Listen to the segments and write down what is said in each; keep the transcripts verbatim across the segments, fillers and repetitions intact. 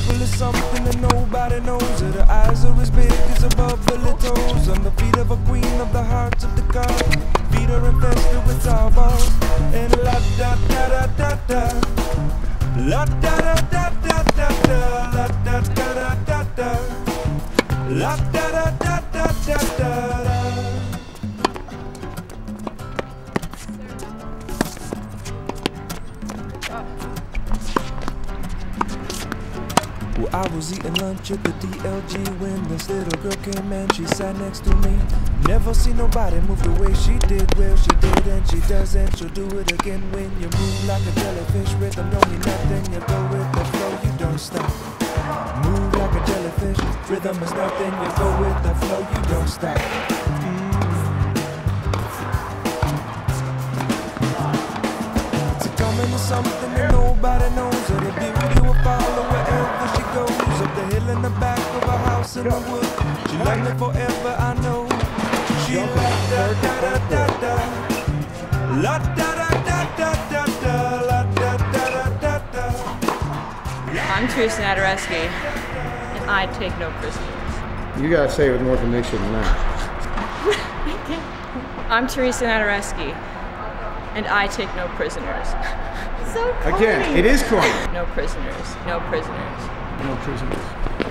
full of something that nobody knows. Her eyes are as big as her bubbly toes. On the feet of a queen of the hearts of the gods. Feet are infested with tar balls. And la da da da da da. La da da da da da da. La da da da da da. La da da da da da da. Well, I was eating lunch at the D L G when this little girl came and she sat next to me. Never seen nobody move the way she did. Well, she did and she does and she'll do it again. When you move like a jellyfish, rhythm don't mean nothing. You go with the flow, you don't stop. Move like a jellyfish, rhythm is nothing. You go with the flow, you don't stop. Mm. It's a coming to something that nobody knows. Or the beauty will follow wherever she goes. Up the hill in the back of a house in the woods. She loved me forever, I know. She la da da da da da. La da da da da da da. La da da da da da. I'm Teresa Nadereski, and I take no prisoners. You gotta say it with more conviction than that. I'm Teresa Nadereski, and I take no prisoners. So corny. Again, it is corny. No prisoners. No prisoners. No prisoners.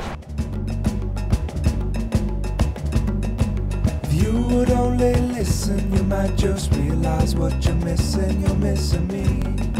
If you would only listen, you might just realize what you're missing. You're missing me.